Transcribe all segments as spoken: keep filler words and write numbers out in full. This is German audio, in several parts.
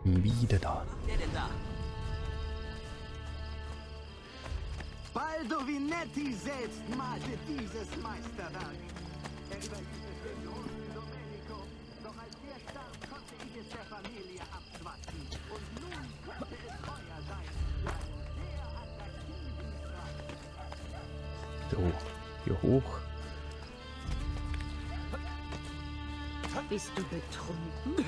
Wieder da. Wer denn da? Baldovinetti selbst malte dieses Meisterwerk. Er überließ es Domenico, doch als der starb, konnte ich es der Familie abschwatzen. Und nun könnte es teuer sein. Sehr attraktiven Preis. So, hier hoch. Bist du betrunken?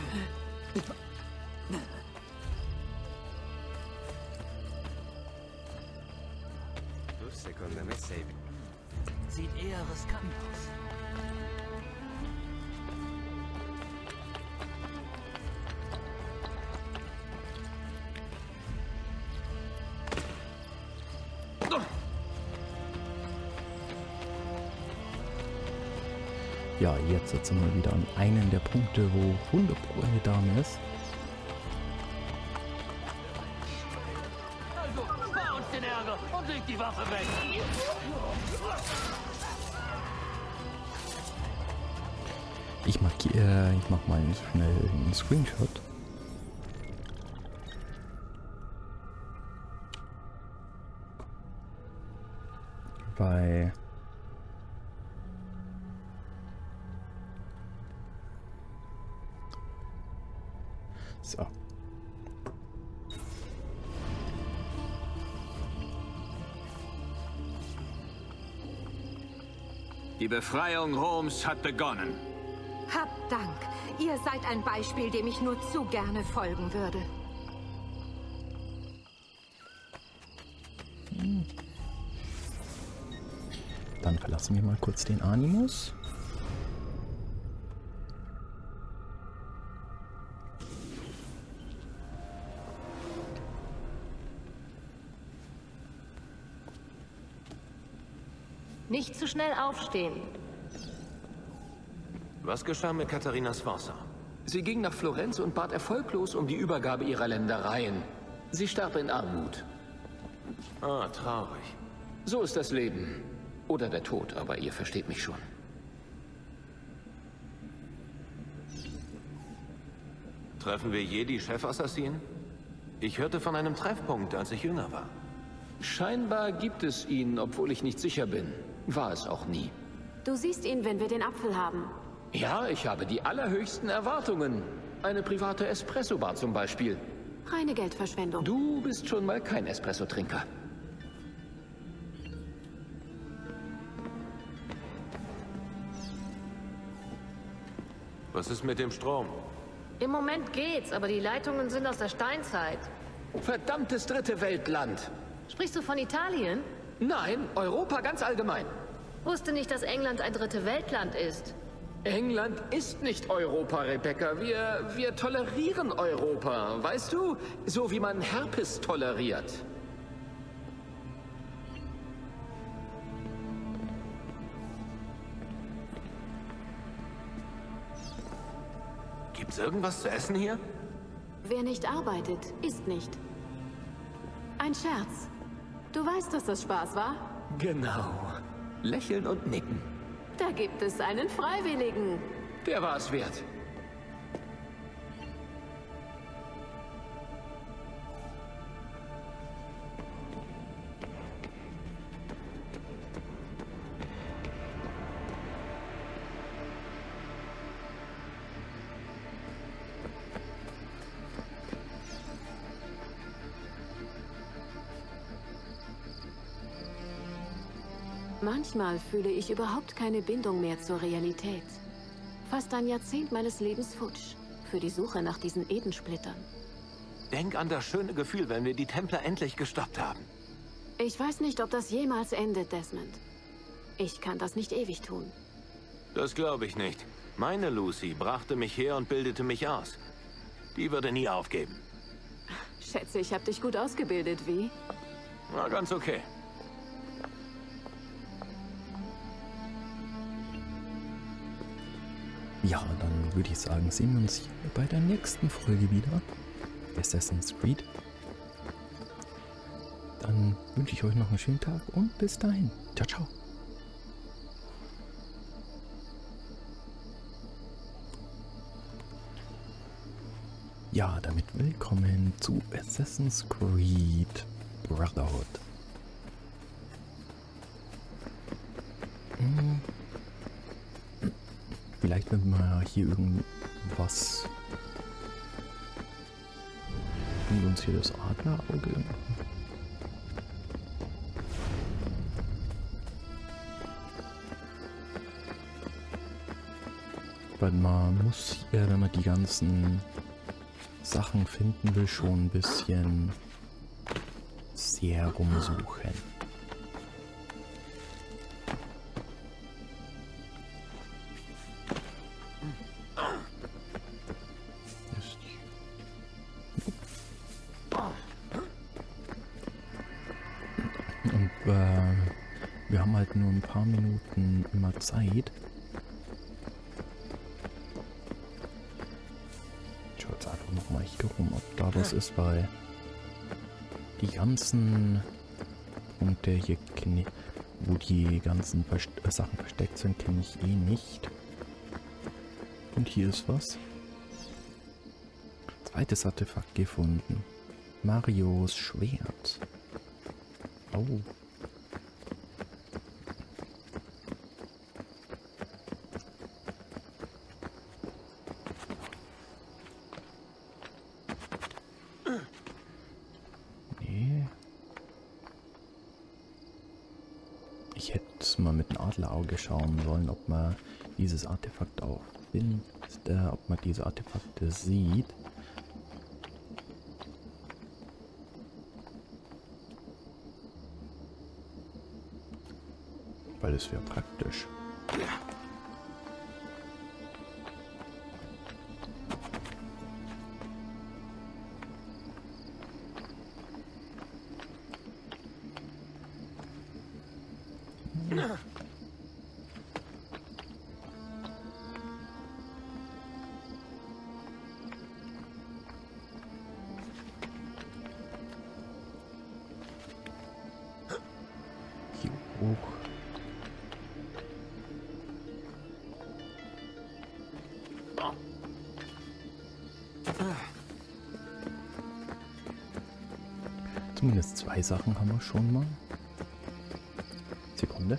Sekunde, Miss Save. Sieht eher riskant aus. Ja, jetzt sitzen wir wieder an einem der Punkte, wo hundert Pro eine Dame ist. Also, spar uns den Ärger und leg die Waffe weg. Ich markiere, ich mach mal schnell einen Screenshot. Bei so. Die Befreiung Roms hat begonnen. Habt Dank. Ihr seid ein Beispiel, dem ich nur zu gerne folgen würde. Hm. Dann verlassen wir mal kurz den Animus. Nicht zu schnell aufstehen. Was geschah mit Katharina Sforza? Sie ging nach Florenz und bat erfolglos um die Übergabe ihrer Ländereien. Sie starb in Armut. Ah, traurig. So ist das Leben. Oder der Tod, aber ihr versteht mich schon. Treffen wir je die Chefassassinen? Ich hörte von einem Treffpunkt, als ich jünger war. Scheinbar gibt es ihn, obwohl ich nicht sicher bin. War es auch nie. Du siehst ihn, wenn wir den Apfel haben. Ja, ich habe die allerhöchsten Erwartungen. Eine private Espresso-Bar zum Beispiel. Reine Geldverschwendung. Du bist schon mal kein Espresso-Trinker. Was ist mit dem Strom? Im Moment geht's, aber die Leitungen sind aus der Steinzeit. Verdammtes dritte Weltland! Sprichst du von Italien? Nein, Europa ganz allgemein. Wusste nicht, dass England ein dritte Weltland ist. England ist nicht Europa, Rebecca. Wir, wir tolerieren Europa, weißt du? So wie man Herpes toleriert. Gibt's irgendwas zu essen hier? Wer nicht arbeitet, isst nicht. Ein Scherz. Du weißt, dass das Spaß war? Genau. Lächeln und nicken. Da gibt es einen Freiwilligen. Der war es wert. Manchmal fühle ich überhaupt keine Bindung mehr zur Realität. Fast ein Jahrzehnt meines Lebens futsch. Für die Suche nach diesen Edensplittern. Denk an das schöne Gefühl, wenn wir die Templer endlich gestoppt haben. Ich weiß nicht, ob das jemals endet, Desmond. Ich kann das nicht ewig tun. Das glaube ich nicht. Meine Lucy brachte mich her und bildete mich aus. Die würde nie aufgeben. Schätze, ich habe dich gut ausgebildet, wie? Na, ganz okay. Ja, dann würde ich sagen, sehen wir uns hier bei der nächsten Folge wieder. Assassin's Creed. Dann wünsche ich euch noch einen schönen Tag und bis dahin. Ciao, ciao. Ja, damit willkommen zu Assassin's Creed Brotherhood. Hm. Vielleicht wenn wir hier irgendwas... Und uns hier das Adlerauge... Weil man muss hier, wenn man die ganzen Sachen finden will, schon ein bisschen sehr rumsuchen. Und äh, wir haben halt nur ein paar Minuten immer Zeit. Nochmal hier rum, ob da was ist, weil die ganzen Punkte hier, wo die ganzen Verst äh, Sachen versteckt sind, kenne ich eh nicht. Und hier ist was. Zweites Artefakt gefunden. Marios Schwert. Oh. Ich hätte mal mit dem Adlerauge schauen sollen, ob man dieses Artefakt auch findet, äh, ob man diese Artefakte sieht. Weil es wäre praktisch. Hier hoch. Zumindest zwei Sachen haben wir schon mal. Sekunde.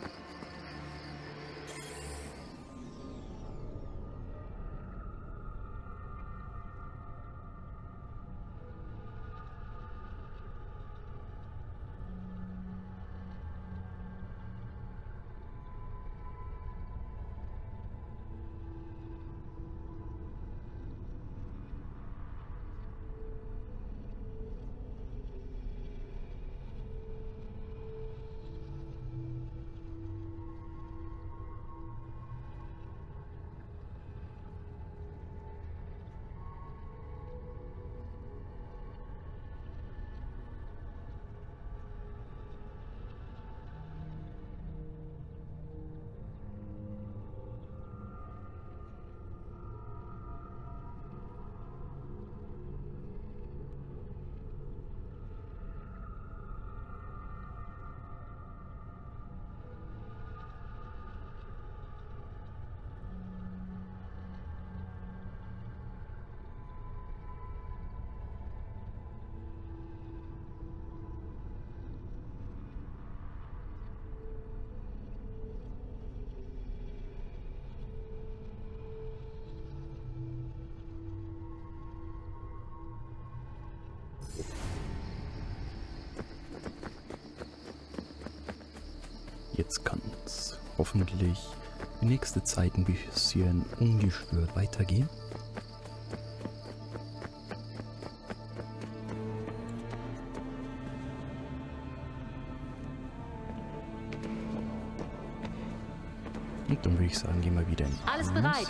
Jetzt kann es hoffentlich die nächste Zeit ein bisschen ungestört weitergehen. Und dann würde ich sagen, gehen wir wieder in Alles Haus. bereit.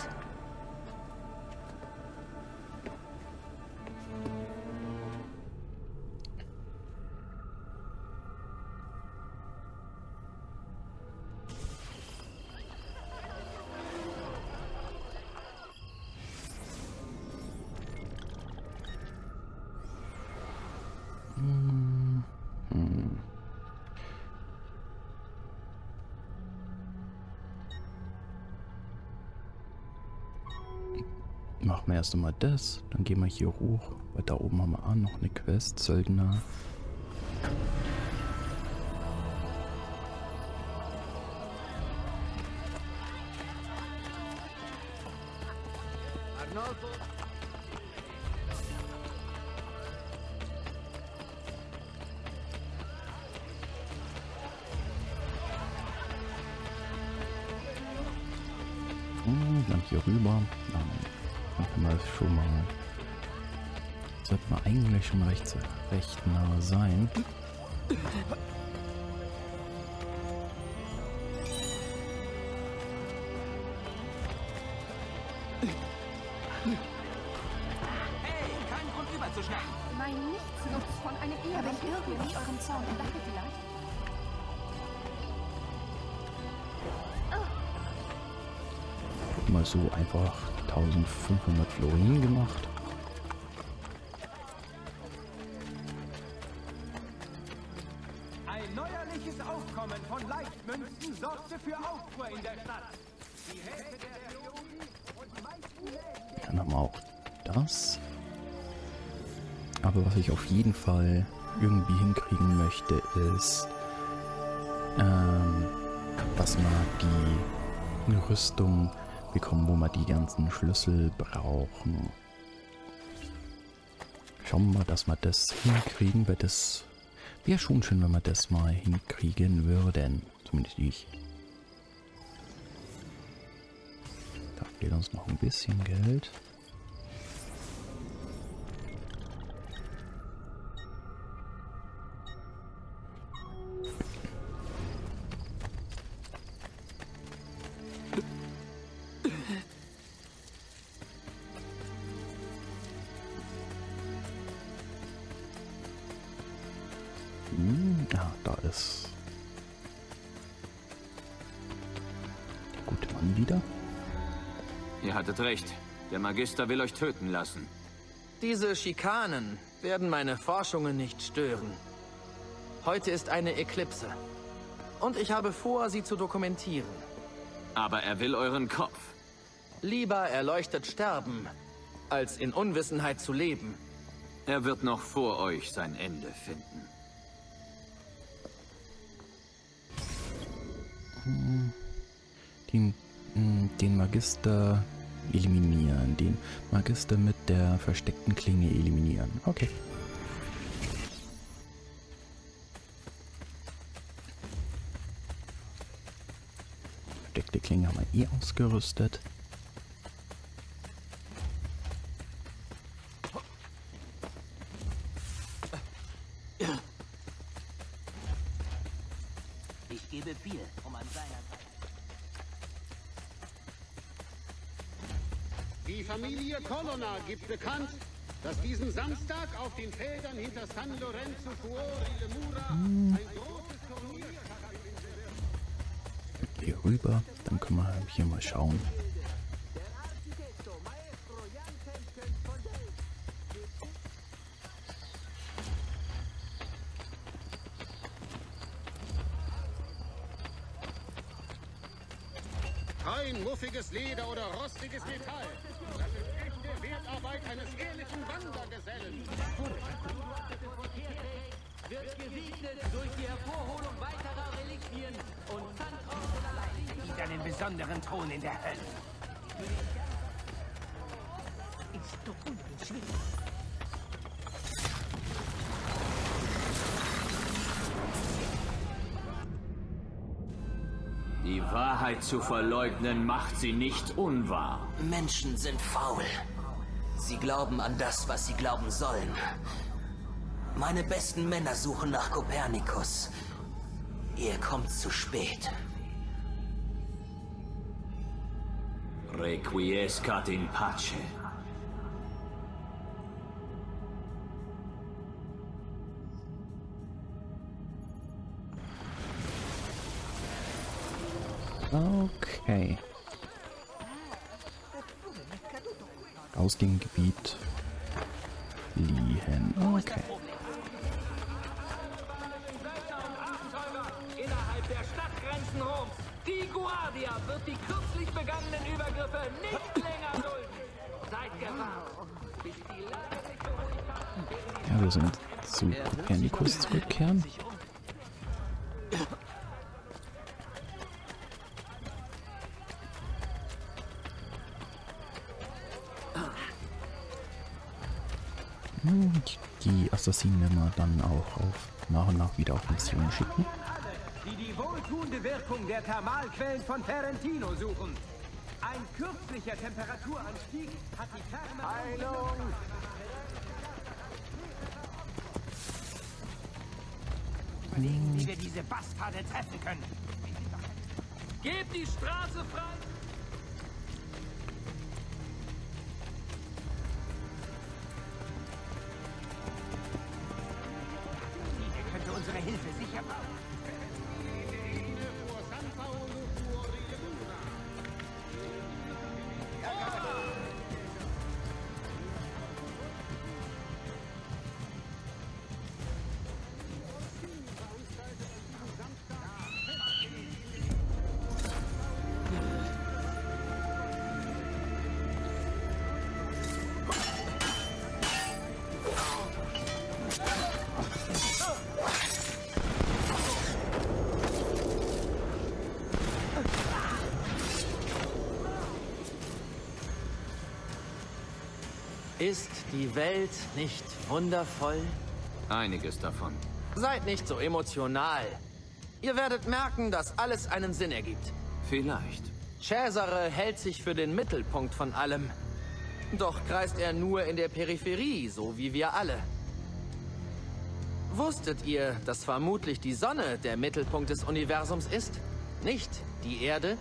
Hm. Hm. wir erst einmal das. Dann gehen wir hier hoch. Weil da oben haben wir auch noch eine Quest. Söldner. Hm, dann hier rüber. Dann, dann können wir schon mal. Sollte man eigentlich schon recht, recht nah sein. Hey, kein Grund überzuschnappen. Mein Nichtsnutz von einem Ehe. Habe ich irgendwie euren Zorn entdeckt vielleicht? Mal so einfach eintausendfünfhundert Florin gemacht. Ein neuerliches Aufkommen von Leichtmünzen sorgte für Aufruhr in der Stadt. Die Hälfte der Theologen und meisten Läden. Dann haben wir auch das. Aber was ich auf jeden Fall irgendwie hinkriegen möchte, ist, ähm, dass man die Rüstung bekommen, wo wir die ganzen Schlüssel brauchen. Schauen wir mal, dass wir das hinkriegen, weil das wäre schon schön, wenn wir das mal hinkriegen würden. Zumindest ich. Da fehlt uns noch ein bisschen Geld. Ja, da ist der gute Mann wieder. Ihr hattet recht. Der Magister will euch töten lassen. Diese Schikanen werden meine Forschungen nicht stören. Heute ist eine Eklipse. Und ich habe vor, sie zu dokumentieren. Aber er will euren Kopf. Lieber erleuchtet sterben, als in Unwissenheit zu leben. Er wird noch vor euch sein Ende finden. Den, den Magister eliminieren. Den Magister mit der versteckten Klinge eliminieren. Okay. Versteckte Klinge haben wir eh ausgerüstet. Ich gebe viel, um an seiner Seite. Die Familie Colonna gibt bekannt, dass diesen Samstag auf den Feldern hinter San Lorenzo Fuori de Mura ein großes Turnier stattfinden wird. Hier rüber, dann können wir hier mal schauen. Kein muffiges Leder oder rostiges Metall. Das ist echte Wertarbeit eines ehrlichen Wandergesellen. Wird gesegnet durch die Hervorholung weiterer Reliquien und Sandorten Wieder einen besonderen Thron in der Hölle. Ist doch unbeschwingt. Die Wahrheit zu verleugnen macht sie nicht unwahr. Menschen sind faul. Sie glauben an das, was sie glauben sollen. Meine besten Männer suchen nach Kopernikus. Ihr kommt zu spät. Requiescat in pace. Okay. Aus dem Gebiet fliehen. Okay. innerhalb der Stadtgrenzen Roms. Die Guardia wird die kürzlich begangenen Übergriffe nicht länger dulden. Seid gewarnt. Ja, wir sind zu Copernicus zurückkehren. Und die Assassinen werden wir dann auch auf nach und nach wieder auf Missionen schicken. Die die wohltuende Wirkung der Thermalquellen von Ferentino suchen. Ein kürzlicher Temperaturanstieg hat die Therme... Heilung! Überlegen, wie wir diese Bastarde treffen können. Gebt die Straße frei! Diese könnte unsere Hilfe sicher brauchen. Ist die Welt nicht wundervoll? Einiges davon. Seid nicht so emotional. Ihr werdet merken, dass alles einen Sinn ergibt. Vielleicht. Cesare hält sich für den Mittelpunkt von allem. Doch kreist er nur in der Peripherie, so wie wir alle. Wusstet ihr, dass vermutlich die Sonne der Mittelpunkt des Universums ist? Nicht die Erde?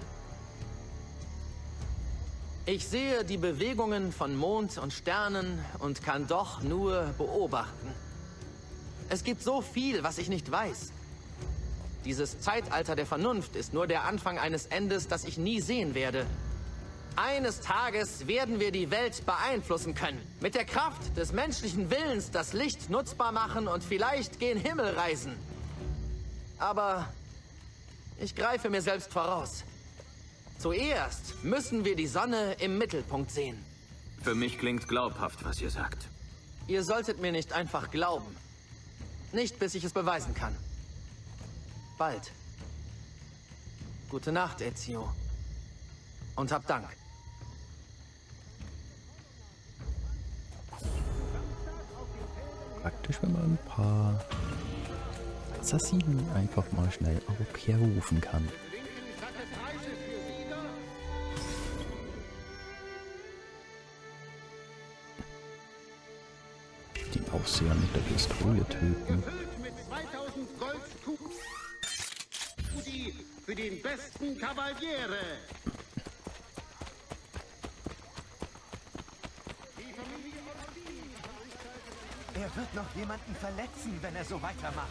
Ich sehe die Bewegungen von Mond und Sternen und kann doch nur beobachten. Es gibt so viel, was ich nicht weiß. Dieses Zeitalter der Vernunft ist nur der Anfang eines Endes, das ich nie sehen werde. Eines Tages werden wir die Welt beeinflussen können. Mit der Kraft des menschlichen Willens das Licht nutzbar machen und vielleicht gen Himmel reisen. Aber ich greife mir selbst voraus. Zuerst müssen wir die Sonne im Mittelpunkt sehen. Für mich klingt glaubhaft, was ihr sagt. Ihr solltet mir nicht einfach glauben. Nicht, bis ich es beweisen kann. Bald. Gute Nacht, Ezio. Und hab Dank. Praktisch, wenn man ein paar Assassinen einfach mal schnell auch herrufen kann. Den Aufseher mit der Pistole töten. Für den besten Kavaliere. Er wird noch jemanden verletzen, wenn er so weitermacht.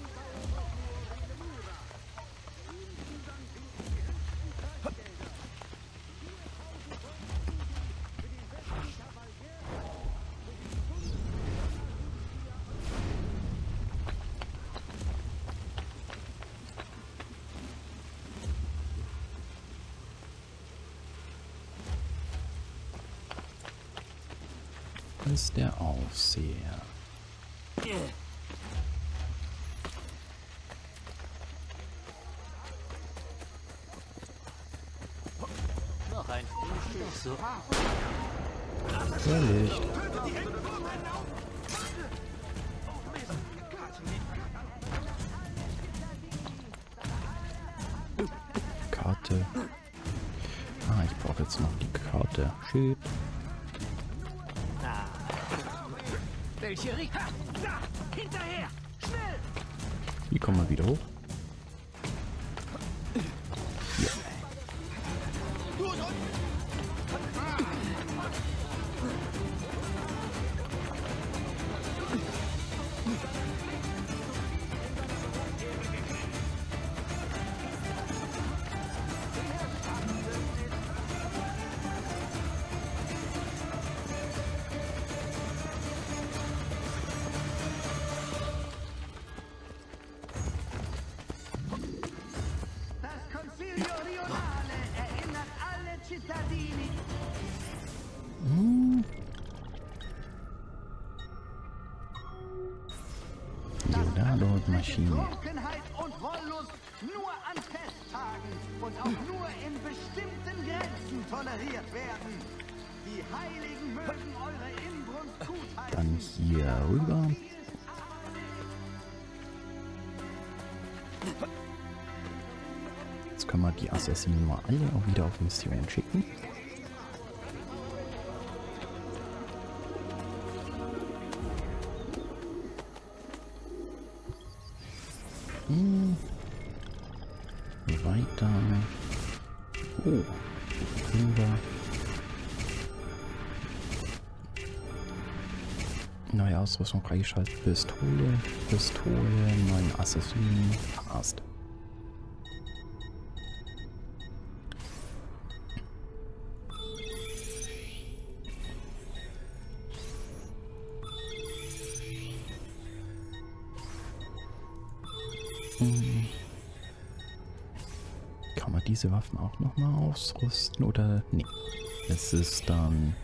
Ist der Aufseher. Noch ein Frühstück. Erledigt. Karte. Ah, ich brauche jetzt noch die Karte. Schild. Welche Rika? Da! Hinterher! Schnell! Wie kommen wir wieder hoch? Hier. Ja, dort Maschine. Trunkenheit und Wollust nur an Festtagen und auch nur in bestimmten Grenzen toleriert werden. Die Heiligen mögen eure Inbrunst gutheißen. Dann hier rüber. Jetzt können wir die Assassinen mal alle auch wieder auf Mission schicken. Hm. Weiter. Oh. Rüber. Neue Ausrüstung freigeschaltet. Pistole. Pistole. Neuen Assassinen. Passt. Kann man diese Waffen auch nochmal ausrüsten oder nee? Es ist dann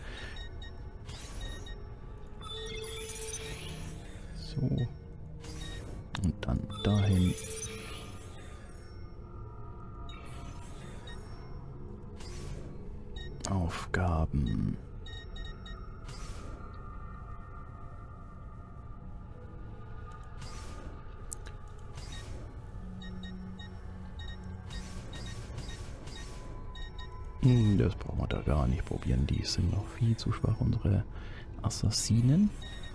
so und dann dahin. Aufgaben. Das brauchen wir da gar nicht probieren. Die sind noch viel zu schwach, unsere Assassinen.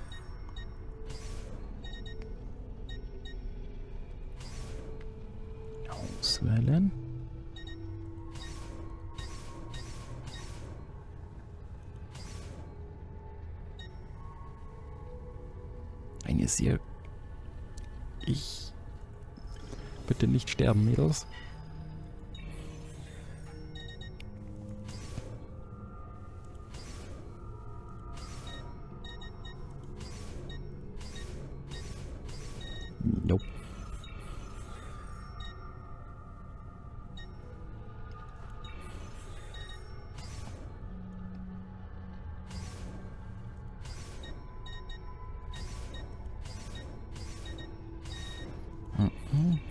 Auswählen. Eine sehr... Ich... Bitte nicht sterben, Mädels. Nope. Mhm.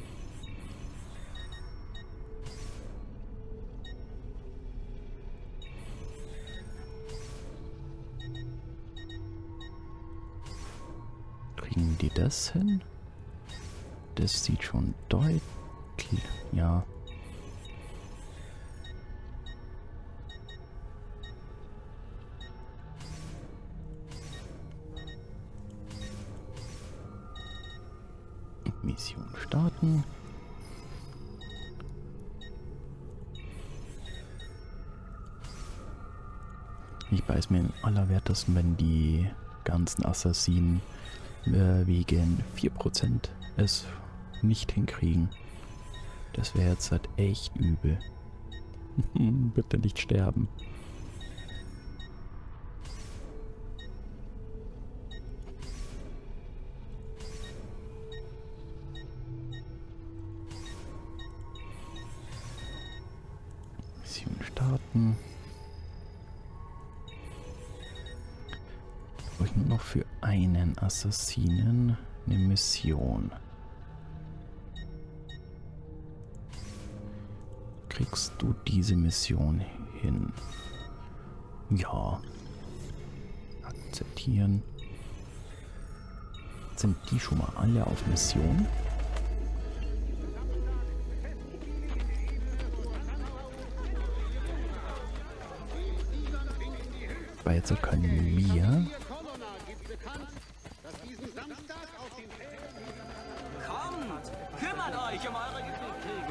Kriegen die das hin? Das sieht schon deutlich, ja. Mission starten. Ich weiß mir im allerwertesten, wenn die ganzen Assassinen äh, wegen vier Prozent es nicht hinkriegen. Das wäre jetzt halt echt übel. Bitte nicht sterben. Mission starten. Brauche ich nur noch für einen Assassinen eine Mission. Kriegst du diese Mission hin? Ja. Akzeptieren. Sind die schon mal alle auf Mission? Weil jetzt können wir... Kommt! Kümmert euch um eure Gebiete!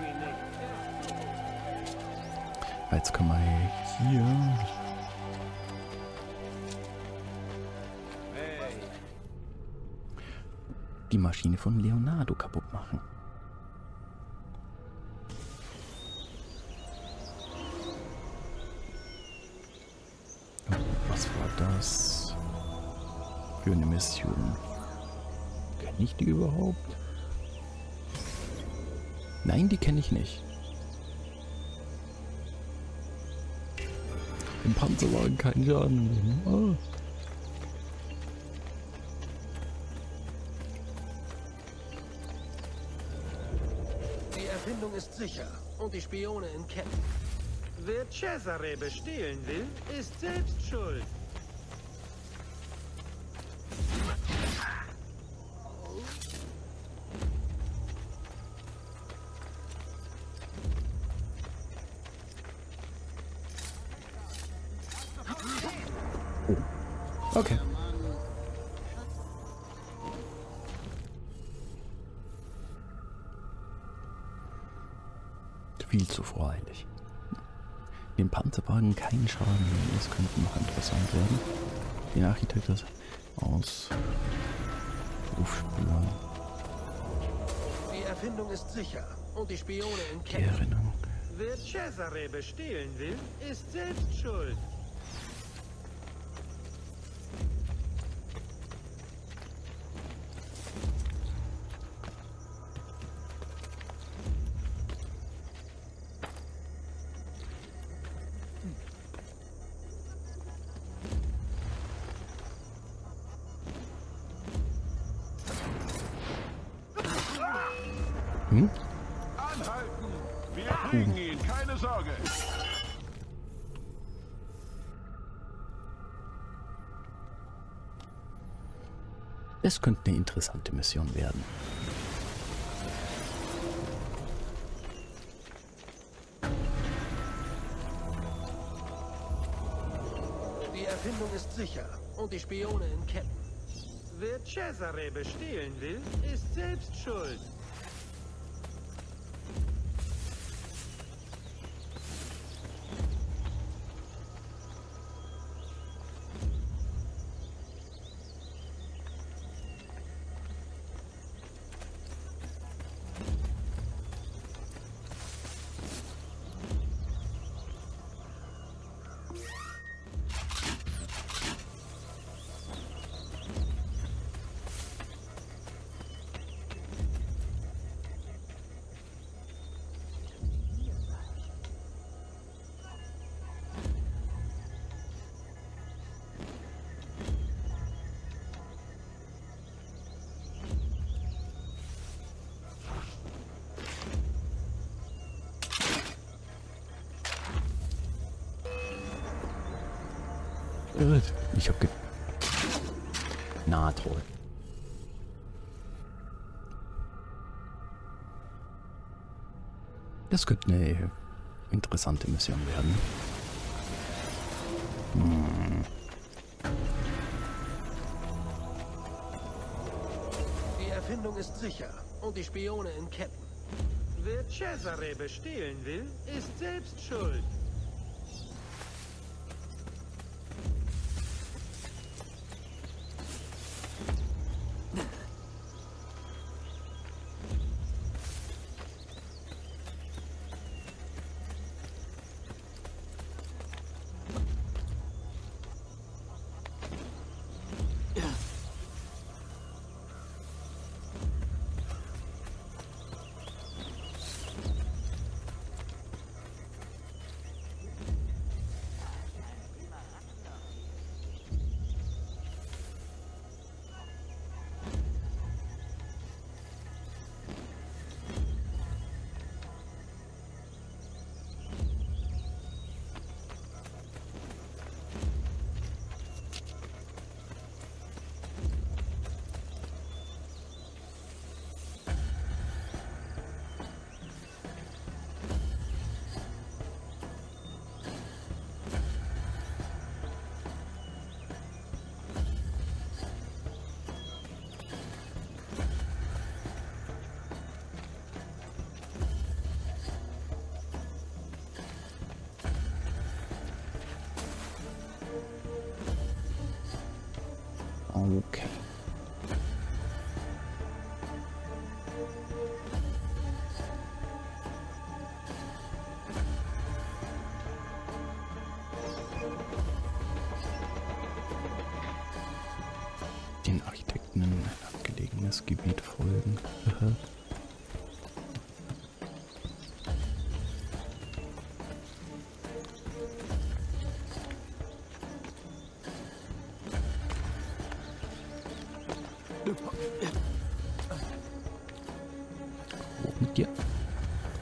Jetzt können wir hier... die Maschine von Leonardo kaputt machen. Was war das für eine Mission? Kenne ich die überhaupt? Nein, die kenne ich nicht. Im Panzerwagen keinen Schaden nehmen. Oh. Erfindung ist sicher und die Spione in Ketten. Wer Cesare bestehlen will, ist selbst schuld. Okay. Viel zu voreilig. Dem Panzerwagen keinen Schaden nehmen, das könnte noch interessant werden. Den Architekt das aus Aufspüren. Die Erfindung ist sicher und die Spione in Die Ketten. Erinnerung. Wer Cesare bestehlen will, ist selbst schuld. Hm? Anhalten! Wir kriegen ihn, keine Sorge! Das könnte eine interessante Mission werden. Die Erfindung ist sicher und die Spione in Ketten. Wer Cesare bestehlen will, ist selbst schuld. Ich hab ge... Na toll. Das könnte eine interessante Mission werden. Hm. Die Erfindung ist sicher und die Spione in Ketten. Wer Cesare bestehlen will, ist selbst schuld. Okay. Den Architekten in ein abgelegenes Gebiet folgen. Wo mit dir?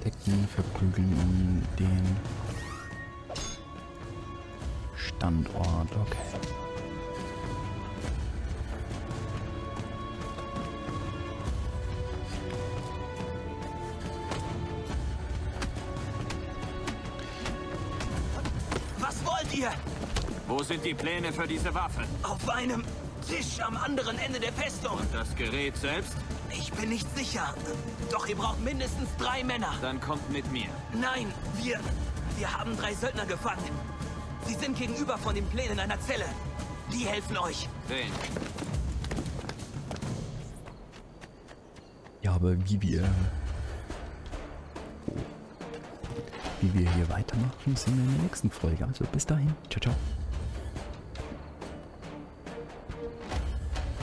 Architekten verprügeln um den Standort. Okay. Was wollt ihr? Wo sind die Pläne für diese Waffe? Auf einem Tisch am anderen Ende der Festung. Und das Gerät selbst? Ich bin nicht sicher. Doch ihr braucht mindestens drei Männer. Dann kommt mit mir. Nein, wir... Wir haben drei Söldner gefangen. Sie sind gegenüber von den Plänen einer Zelle. Die helfen euch. Wen? Ja, aber wie wir... Wie wir hier weitermachen, sehen wir in der nächsten Folge. Also bis dahin. Ciao, ciao.